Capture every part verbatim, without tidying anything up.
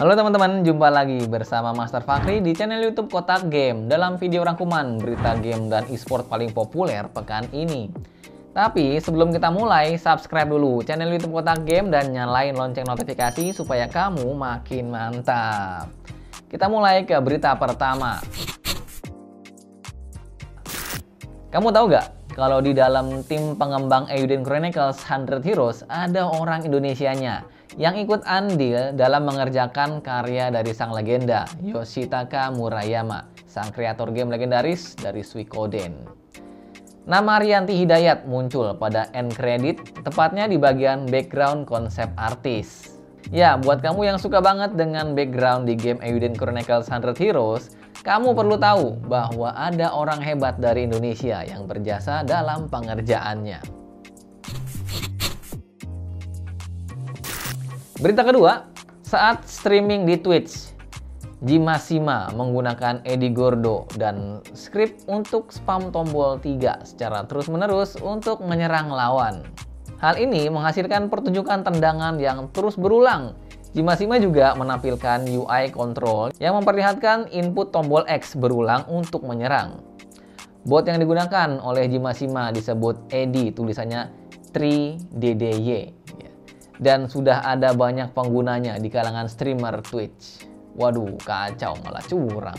Halo teman-teman, jumpa lagi bersama Master Fakri di channel YouTube Kotak Game dalam video rangkuman berita game dan e-sport paling populer pekan ini. Tapi sebelum kita mulai, subscribe dulu channel YouTube Kotak Game dan nyalain lonceng notifikasi supaya kamu makin mantap. Kita mulai ke berita pertama. Kamu tahu gak kalau di dalam tim pengembang Eiyuden Chronicles seratus Heroes ada orang Indonesianya yang ikut andil dalam mengerjakan karya dari sang legenda Yoshitaka Murayama, sang kreator game legendaris dari Suikoden. Nama Rianti Hidayat muncul pada end credit, tepatnya di bagian background konsep artis. Ya, buat kamu yang suka banget dengan background di game Eiyuden Chronicles seratus Heroes, kamu perlu tahu bahwa ada orang hebat dari Indonesia yang berjasa dalam pengerjaannya. Berita kedua, saat streaming di Twitch, Jimashima menggunakan Eddie Gordo dan skrip untuk spam tombol tiga secara terus-menerus untuk menyerang lawan. Hal ini menghasilkan pertunjukan tendangan yang terus berulang. Jimashima juga menampilkan U I control yang memperlihatkan input tombol X berulang untuk menyerang. Bot yang digunakan oleh Jimashima disebut Eddie, tulisannya tiga D D Y. Dan sudah ada banyak penggunanya di kalangan streamer Twitch. Waduh, kacau, malah curang.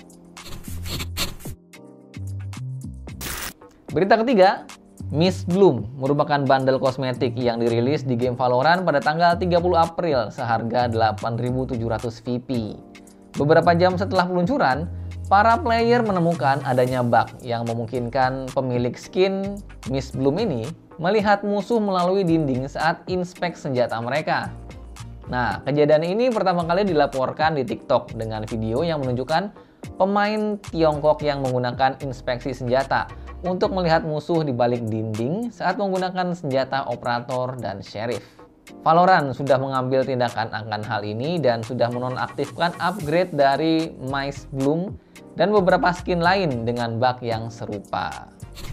Berita ketiga, Miss Bloom merupakan bundle kosmetik yang dirilis di game Valorant pada tanggal tiga puluh April seharga delapan ribu tujuh ratus V P. Beberapa jam setelah peluncuran, para player menemukan adanya bug yang memungkinkan pemilik skin Miss Bloom ini melihat musuh melalui dinding saat inspek senjata mereka. Nah, kejadian ini pertama kali dilaporkan di TikTok dengan video yang menunjukkan pemain Tiongkok yang menggunakan inspeksi senjata untuk melihat musuh di balik dinding saat menggunakan senjata operator dan sheriff. Valorant sudah mengambil tindakan akan hal ini dan sudah menonaktifkan upgrade dari Miss Bloom dan beberapa skin lain dengan bug yang serupa.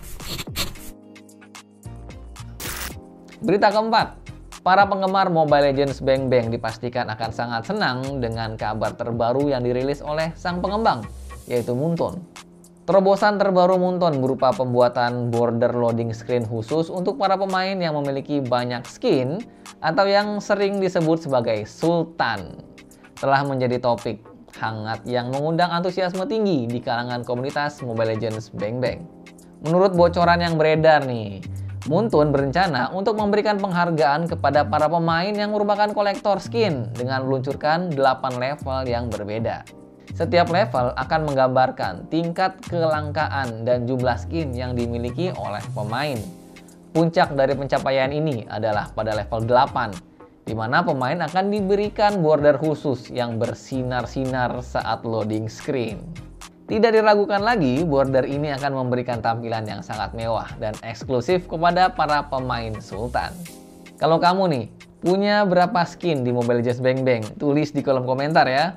Berita keempat, para penggemar Mobile Legends Bang Bang dipastikan akan sangat senang dengan kabar terbaru yang dirilis oleh sang pengembang, yaitu Moonton. Terobosan terbaru Moonton berupa pembuatan border loading screen khusus untuk para pemain yang memiliki banyak skin atau yang sering disebut sebagai Sultan, telah menjadi topik hangat yang mengundang antusiasme tinggi di kalangan komunitas Mobile Legends Bang Bang. Menurut bocoran yang beredar nih, Moonton berencana untuk memberikan penghargaan kepada para pemain yang merupakan kolektor skin dengan meluncurkan delapan level yang berbeda. Setiap level akan menggambarkan tingkat kelangkaan dan jumlah skin yang dimiliki oleh pemain. Puncak dari pencapaian ini adalah pada level delapan, di mana pemain akan diberikan border khusus yang bersinar-sinar saat loading screen. Tidak diragukan lagi, border ini akan memberikan tampilan yang sangat mewah dan eksklusif kepada para pemain Sultan. Kalau kamu nih, punya berapa skin di Mobile Legends Bang Bang? Tulis di kolom komentar ya.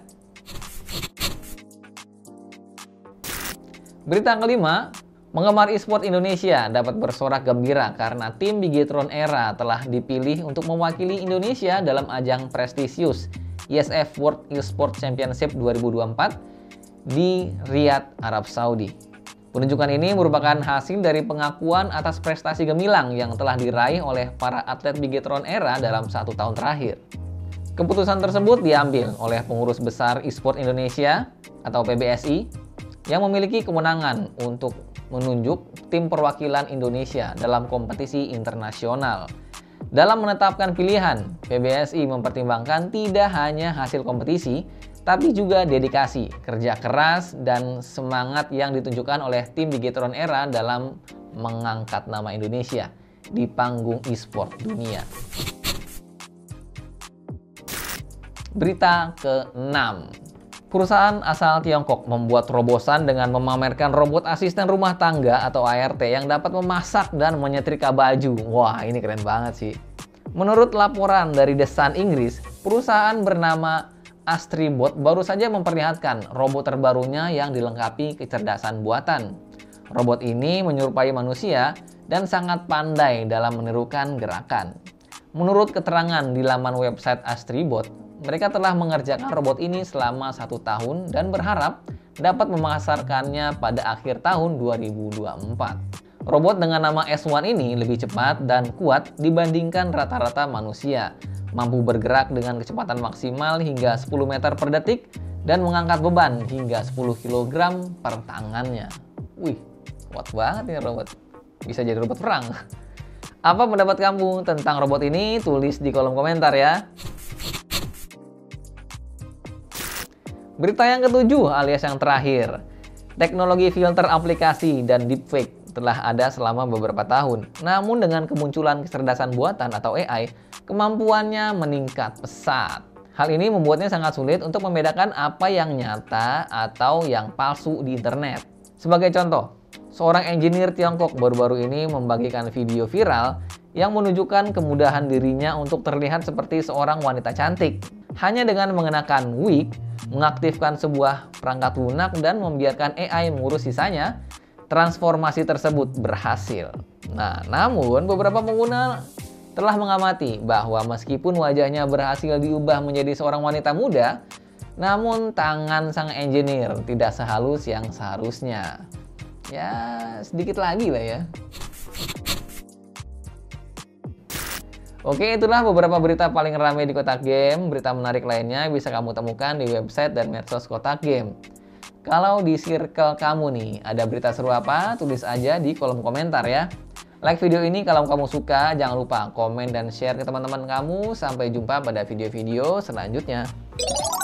Berita kelima, penggemar e-sport Indonesia dapat bersorak gembira karena tim Bigetron Era telah dipilih untuk mewakili Indonesia dalam ajang prestisius I S F World E-sport Championship dua ribu dua puluh empat di Riyadh, Arab Saudi. Penunjukan ini merupakan hasil dari pengakuan atas prestasi gemilang yang telah diraih oleh para atlet Bigetron Era dalam satu tahun terakhir. Keputusan tersebut diambil oleh pengurus besar e-sport Indonesia atau P B S I yang memiliki kewenangan untuk menunjuk tim perwakilan Indonesia dalam kompetisi internasional. Dalam menetapkan pilihan, P B S I mempertimbangkan tidak hanya hasil kompetisi, tapi juga dedikasi, kerja keras, dan semangat yang ditunjukkan oleh tim Bigetron Era dalam mengangkat nama Indonesia di panggung e-sport dunia. Berita keenam, perusahaan asal Tiongkok membuat terobosan dengan memamerkan robot asisten rumah tangga atau A R T yang dapat memasak dan menyetrika baju. Wah, ini keren banget sih. Menurut laporan dari The Sun Inggris, perusahaan bernama Astribot baru saja memperlihatkan robot terbarunya yang dilengkapi kecerdasan buatan. Robot ini menyerupai manusia dan sangat pandai dalam menirukan gerakan. Menurut keterangan di laman website Astribot, Mereka telah mengerjakan robot ini selama satu tahun dan berharap dapat memasarkannya pada akhir tahun dua ribu dua puluh empat. Robot dengan nama S satu ini lebih cepat dan kuat dibandingkan rata-rata manusia, mampu bergerak dengan kecepatan maksimal hingga sepuluh meter per detik dan mengangkat beban hingga sepuluh kilogram per tangannya. Wih, kuat banget nih robot. Bisa jadi robot perang. Apa pendapat kamu tentang robot ini? Tulis di kolom komentar ya. Berita yang ketujuh alias yang terakhir. Teknologi filter aplikasi dan deepfake telah ada selama beberapa tahun. Namun dengan kemunculan kecerdasan buatan atau A I, kemampuannya meningkat pesat. Hal ini membuatnya sangat sulit untuk membedakan apa yang nyata atau yang palsu di internet. Sebagai contoh, seorang engineer Tiongkok baru-baru ini membagikan video viral yang menunjukkan kemudahan dirinya untuk terlihat seperti seorang wanita cantik. Hanya dengan mengenakan wig, mengaktifkan sebuah perangkat lunak dan membiarkan A I mengurus sisanya, transformasi tersebut berhasil. Nah, namun beberapa pengguna telah mengamati bahwa meskipun wajahnya berhasil diubah menjadi seorang wanita muda, namun tangan sang engineer tidak sehalus yang seharusnya. Ya, sedikit lagi lah ya. Oke, itulah beberapa berita paling ramai di Kotak Game. Berita menarik lainnya bisa kamu temukan di website dan medsos Kotak Game. Kalau di circle kamu nih, ada berita seru apa? Tulis aja di kolom komentar ya. Like video ini kalau kamu suka, jangan lupa komen dan share ke teman-teman kamu. Sampai jumpa pada video-video selanjutnya.